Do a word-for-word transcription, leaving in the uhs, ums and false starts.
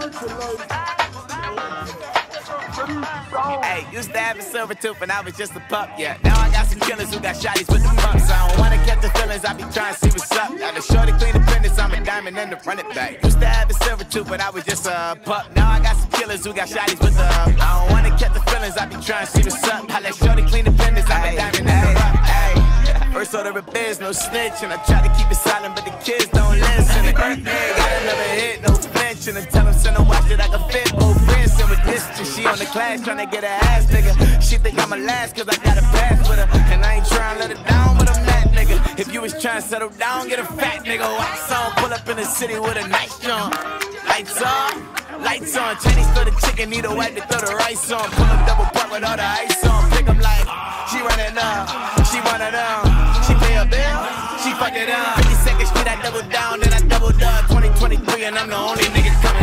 Hey, used to have a silver tooth and I was just a pup, yeah. Now I got some killers who got shotties with the pumps. I don't wanna catch the feelings, I be trying to see what's up. Now the shorty clean the business, I'm a diamond and the run it back. Used to have a silver tooth but I was just a pup. Now I got some killers who got shotties with the I don't wanna catch the feelings, I be trying to see what's up. I let shorty clean the business, I'm a diamond and the run. Hey, first order of biz, no snitch. And I try to keep it silent but the kids don't listen. And birthday, got another hit, no flinch. And I tell them send a watch that I can fit both friends. And with this, she on the class trying to get her ass nigga. She think I'm a last cause I got a pass with her. And I ain't trying to let her down, but I'm that nigga. If you was trying to settle down, get a fat nigga. White song, pull up in the city with a nice on. Lights on, lights on. Chinese for the chicken, need a wipe to throw the rice on. Pull up double park with all the ice on. Pick up like, she running up, she one of them. She pay a bill, she fuck it up. fifty-second Street, I double down, then I doubled up. twenty twenty-three and I'm the only nigga coming.